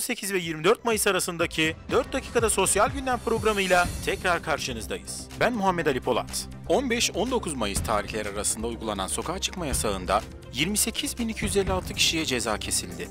18 ve 24 Mayıs arasındaki 4 dakikada sosyal gündem programıyla tekrar karşınızdayız. Ben Muhammed Ali Polat. 15-19 Mayıs tarihleri arasında uygulanan sokağa çıkma yasağında 28.256 kişiye ceza kesildi.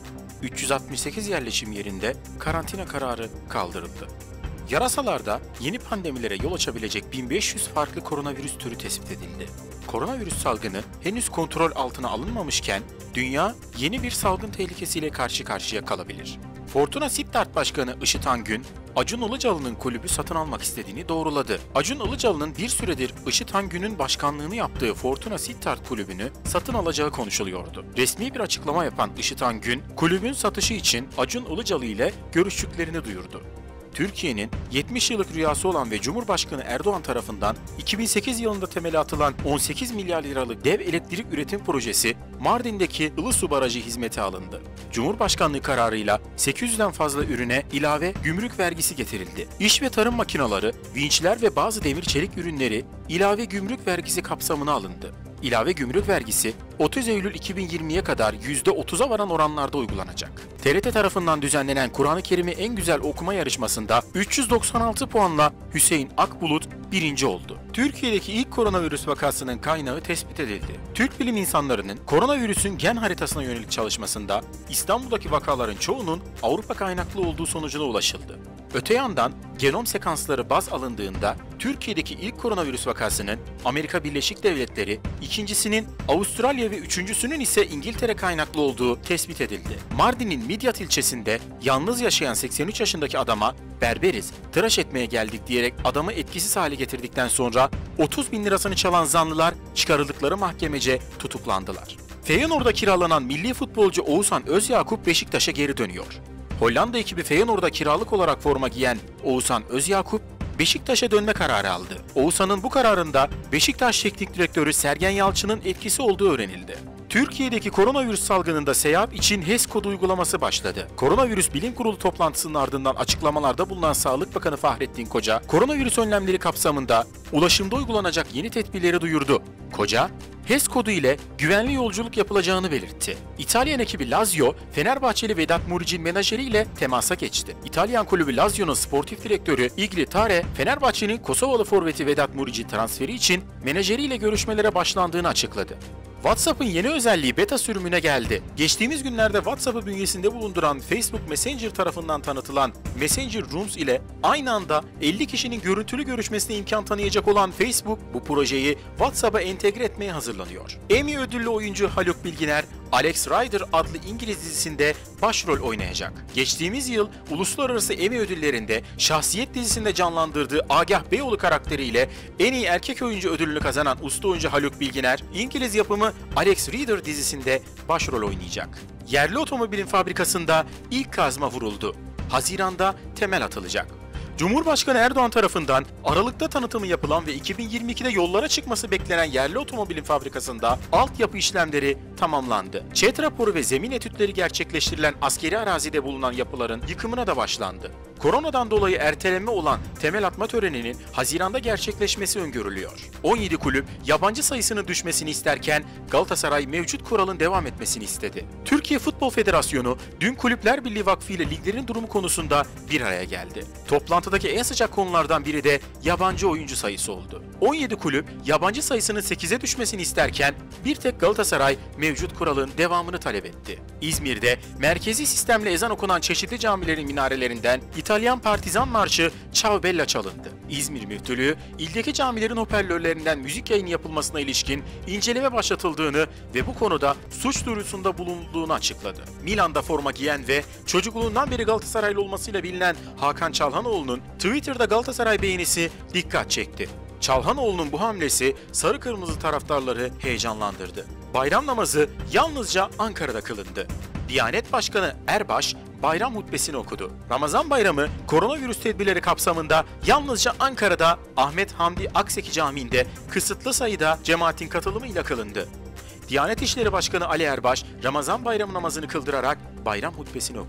368 yerleşim yerinde karantina kararı kaldırıldı. Yarasalarda yeni pandemilere yol açabilecek 1500 farklı koronavirüs türü tespit edildi. Koronavirüs salgını henüz kontrol altına alınmamışken dünya yeni bir salgın tehlikesiyle karşı karşıya kalabilir. Fortuna Sittard Başkanı Işıt Angün, Acun Ilıcalı'nın kulübü satın almak istediğini doğruladı. Acun Ilıcalı'nın bir süredir Işıt Angün'ün başkanlığını yaptığı Fortuna Sittard kulübünü satın alacağı konuşuluyordu. Resmi bir açıklama yapan Işıt Angün, kulübün satışı için Acun Ilıcalı ile görüştüklerini duyurdu. Türkiye'nin 70 yıllık rüyası olan ve Cumhurbaşkanı Erdoğan tarafından 2008 yılında temeli atılan 18 milyar liralık dev elektrik üretim projesi Mardin'deki Ilısu Barajı hizmete alındı. Cumhurbaşkanlığı kararıyla 800'den fazla ürüne ilave gümrük vergisi getirildi. İş ve tarım makineleri, vinçler ve bazı demir çelik ürünleri ilave gümrük vergisi kapsamına alındı. İlave gümrük vergisi 30 Eylül 2020'ye kadar %30'a varan oranlarda uygulanacak. TRT tarafından düzenlenen Kur'an-ı Kerim'i en güzel okuma yarışmasında 396 puanla Hüseyin Akbulut birinci oldu. Türkiye'deki ilk koronavirüs vakasının kaynağı tespit edildi. Türk bilim insanlarının koronavirüsün gen haritasına yönelik çalışmasında İstanbul'daki vakaların çoğunun Avrupa kaynaklı olduğu sonucuna ulaşıldı. Öte yandan genom sekansları baz alındığında Türkiye'deki ilk koronavirüs vakasının Amerika Birleşik Devletleri, ikincisinin Avustralya ve üçüncüsünün ise İngiltere kaynaklı olduğu tespit edildi. Mardin'in Midyat ilçesinde yalnız yaşayan 83 yaşındaki adama "berberiz, tıraş etmeye geldik" diyerek adamı etkisiz hale getirdikten sonra 30 bin lirasını çalan zanlılar çıkarıldıkları mahkemece tutuklandılar. Feyenoord'a kiralanan milli futbolcu Oğuzhan Özyakup Beşiktaş'a geri dönüyor. Hollanda ekibi Feyenoord'a kiralık olarak forma giyen Oğuzhan Özyakup, Beşiktaş'a dönme kararı aldı. Oğuzhan'ın bu kararında Beşiktaş Teknik Direktörü Sergen Yalçın'ın etkisi olduğu öğrenildi. Türkiye'deki koronavirüs salgınında SEYAP için HES kodu uygulaması başladı. Koronavirüs Bilim Kurulu toplantısının ardından açıklamalarda bulunan Sağlık Bakanı Fahrettin Koca, koronavirüs önlemleri kapsamında ulaşımda uygulanacak yeni tedbirleri duyurdu. Koca, HES kodu ile güvenli yolculuk yapılacağını belirtti. İtalyan ekibi Lazio, Fenerbahçeli Vedat Muriç'in menajeriyle temasa geçti. İtalyan kulübü Lazio'nun sportif direktörü Iglitare, Fenerbahçe'nin Kosovalı forveti Vedat Muriç'in transferi için menajeriyle görüşmelere başlandığını açıkladı. WhatsApp'ın yeni özelliği beta sürümüne geldi. Geçtiğimiz günlerde WhatsApp'ı bünyesinde bulunduran Facebook Messenger tarafından tanıtılan Messenger Rooms ile aynı anda 50 kişinin görüntülü görüşmesine imkan tanıyacak olan Facebook, bu projeyi WhatsApp'a entegre etmeye hazırlanıyor. Emmy ödüllü oyuncu Haluk Bilginer, Alex Rider adlı İngiliz dizisinde başrol oynayacak. Geçtiğimiz yıl Uluslararası Emmy ödüllerinde Şahsiyet dizisinde canlandırdığı Agah Beyoğlu karakteriyle en iyi erkek oyuncu ödülünü kazanan usta oyuncu Haluk Bilginer, İngiliz yapımı Alex Rider dizisinde başrol oynayacak. Yerli otomobilin fabrikasında ilk kazma vuruldu. Haziran'da temel atılacak. Cumhurbaşkanı Erdoğan tarafından Aralık'ta tanıtımı yapılan ve 2022'de yollara çıkması beklenen yerli otomobilin fabrikasında altyapı işlemleri tamamlandı. ÇED raporu ve zemin etütleri gerçekleştirilen askeri arazide bulunan yapıların yıkımına da başlandı. Koronadan dolayı ertelenme olan temel atma töreninin Haziran'da gerçekleşmesi öngörülüyor. 17 kulüp yabancı sayısının düşmesini isterken Galatasaray mevcut kuralın devam etmesini istedi. Türkiye Futbol Federasyonu dün Kulüpler Birliği Vakfı ile liglerin durumu konusunda bir araya geldi. Toplantıdaki en sıcak konulardan biri de yabancı oyuncu sayısı oldu. 17 kulüp yabancı sayısının 8'e düşmesini isterken bir tek Galatasaray mevcut kuralın devamını talep etti. İzmir'de merkezi sistemle ezan okunan çeşitli camilerin minarelerinden İtalyan Partizan Marşı Ciao Bella çalındı. İzmir Müftülüğü, ildeki camilerin hoparlörlerinden müzik yayını yapılmasına ilişkin inceleme başlatıldığını ve bu konuda suç duyurusunda bulunduğunu açıkladı. Milan'da forma giyen ve çocukluğundan beri Galatasaraylı olmasıyla bilinen Hakan Çalhanoğlu'nun Twitter'da Galatasaray beğenisi dikkat çekti. Çalhanoğlu'nun bu hamlesi sarı kırmızı taraftarları heyecanlandırdı. Bayram namazı yalnızca Ankara'da kılındı. Diyanet Başkanı Erbaş bayram hutbesini okudu. Ramazan bayramı koronavirüs tedbirleri kapsamında yalnızca Ankara'da Ahmet Hamdi Akseki Camii'nde kısıtlı sayıda cemaatin katılımıyla kılındı. Diyanet İşleri Başkanı Ali Erbaş, Ramazan bayramı namazını kıldırarak bayram hutbesini okudu.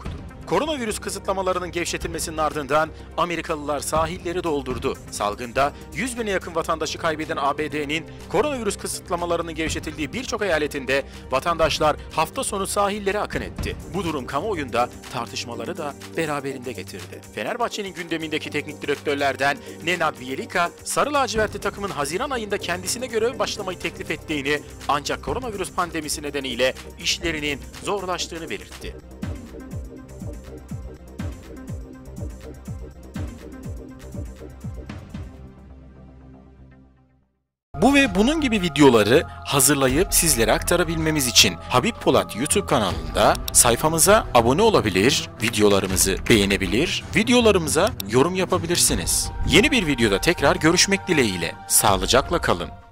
Koronavirüs kısıtlamalarının gevşetilmesinin ardından Amerikalılar sahilleri doldurdu. Salgında 100 bine yakın vatandaşı kaybeden ABD'nin koronavirüs kısıtlamalarının gevşetildiği birçok eyaletinde vatandaşlar hafta sonu sahillere akın etti. Bu durum kamuoyunda tartışmaları da beraberinde getirdi. Fenerbahçe'nin gündemindeki teknik direktörlerden Nenad Bjelica, sarı lacivertli takımın Haziran ayında kendisine görev başlamayı teklif ettiğini ancak koronavirüs pandemisi nedeniyle işlerinin zorlaştığını belirtti. Bu ve bunun gibi videoları hazırlayıp sizlere aktarabilmemiz için Habib Polat YouTube kanalında sayfamıza abone olabilir, videolarımızı beğenebilir, videolarımıza yorum yapabilirsiniz. Yeni bir videoda tekrar görüşmek dileğiyle. Sağlıcakla kalın.